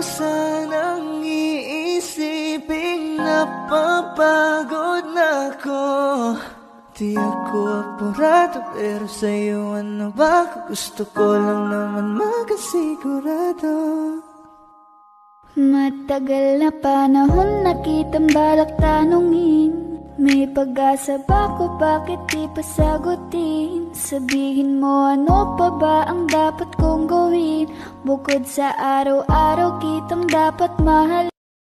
sanang iisipin napapagod na ako. Di ako apurado pero sa'yo ano ba? Gusto ko lang naman makasigurado. Matagal na panahon na kitang balak tanungin. May pag-asa ba ko, bakit di pa sagutin? Sabihin mo ano pa ba ang dapat kong gawin? Bukod sa araw-araw kitang dapat mahal.